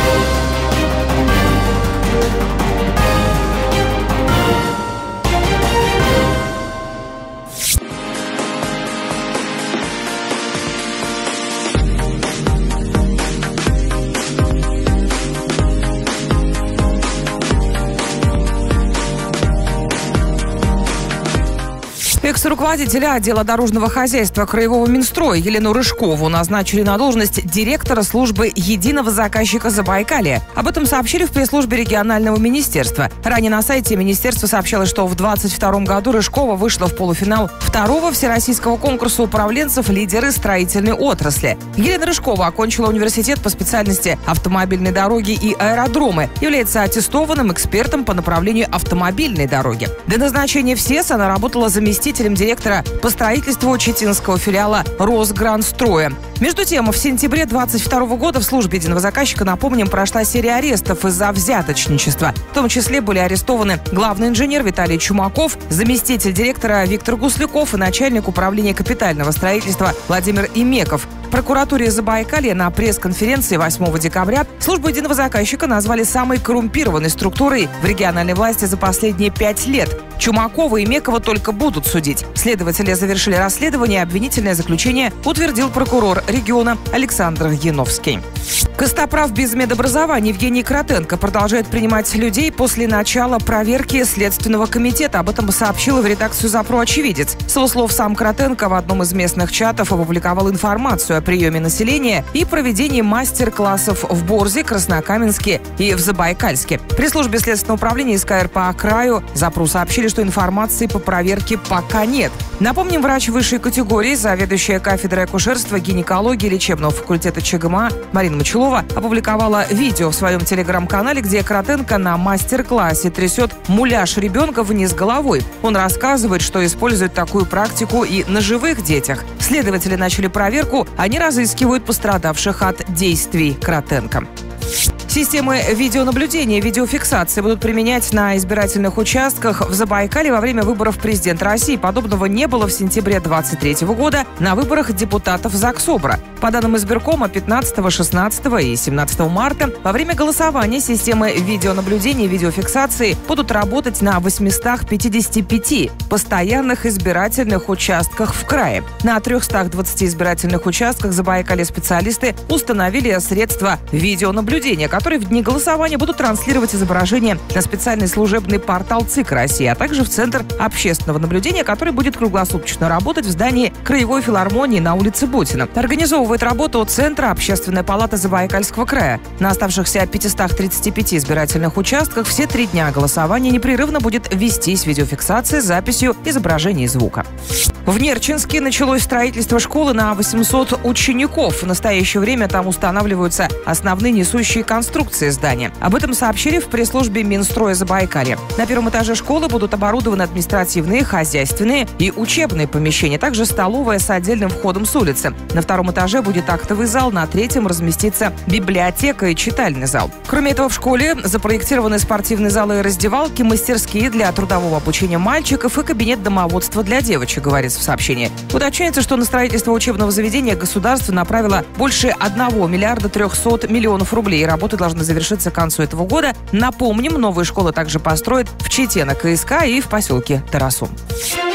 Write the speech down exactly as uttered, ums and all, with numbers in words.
Экс-руководителя отдела дорожного хозяйства Краевого Минстроя Елену Рыжкову назначили на должность директора службы единого заказчика Забайкалья. Об этом сообщили в пресс-службе регионального министерства. Ранее на сайте министерства сообщалось, что в двадцать втором году Рыжкова вышла в полуфинал второго всероссийского конкурса управленцев «Лидеры строительной отрасли». Елена Рыжкова окончила университет по специальности автомобильной дороги и аэродромы, является аттестованным экспертом по направлению автомобильной дороги. До назначения в СЕС она работала заместителем директора по строительству читинского филиала Росграндстроя. Между тем, в сентябре двадцать второго года в службе единого заказчика, напомним, прошла серия арестов из-за взяточничества. В том числе были арестованы главный инженер Виталий Чумаков, заместитель директора Виктор Гусляков и начальник управления капитального строительства Владимир Имеков. В прокуратуре Забайкалья на пресс-конференции восьмого декабря службу единого заказчика назвали самой коррумпированной структурой в региональной власти за последние пять лет. Чумакова и Имекова только будут судить. Следователи завершили расследование, обвинительное заключение утвердил прокурор региона Александр Яновский. Костоправ без медобразования Евгений Кротенко продолжает принимать людей после начала проверки Следственного комитета. Об этом сообщила в редакцию «Запро» очевидец. С его слов, сам Кротенко в одном из местных чатов опубликовал информацию о приеме населения и проведении мастер-классов в Борзе, Краснокаменске и в Забайкальске. При службе Следственного управления СКР по краю Запро сообщили, что информации по проверке пока нет. Напомним, врач высшей категории, заведующая кафедрой акушерства, гинекологии лечебного факультета ЧГМА Марина Мочелова опубликовала видео в своем телеграм-канале, где Кротенко на мастер-классе трясет муляж ребенка вниз головой. Он рассказывает, что использует такую практику и на живых детях. Следователи начали проверку, они разыскивают пострадавших от действий Кротенко. Системы видеонаблюдения и видеофиксации будут применять на избирательных участках в Забайкалье во время выборов президента России. Подобного не было в сентябре двадцать третьего года на выборах депутатов Заксобра. По данным избиркома, пятнадцатого, шестнадцатого и семнадцатого марта во время голосования системы видеонаблюдения и видеофиксации будут работать на восьмистах пятидесяти пяти постоянных избирательных участках в крае. На трехстах двадцати избирательных участках Забайкалья специалисты установили средства видеонаблюдения, которые в дни голосования будут транслировать изображение на специальный служебный портал ЦИК России, а также в Центр общественного наблюдения, который будет круглосуточно работать в здании Краевой филармонии на улице Бутина. Организовывает работу Центра Общественная палата Забайкальского края. На оставшихся пятистах тридцати пяти избирательных участках все три дня голосования непрерывно будет вестись видеофиксация с записью изображения и звука. В Нерчинске началось строительство школы на восемьсот учеников. В настоящее время там устанавливаются основные несущие конструкции здания. Об этом сообщили в пресс-службе Минстроя Забайкалья. На первом этаже школы будут оборудованы административные, хозяйственные и учебные помещения, также столовая с отдельным входом с улицы. На втором этаже будет актовый зал, на третьем разместится библиотека и читальный зал. Кроме этого, в школе запроектированы спортивные залы и раздевалки, мастерские для трудового обучения мальчиков и кабинет домоводства для девочек, говорится в сообщении. Уточняется, что на строительство учебного заведения государство направило больше одного миллиарда трехсот миллионов рублей. Работы должны завершиться к концу этого года. Напомним, новые школы также построят в Чите на КСК и в поселке Тарасу.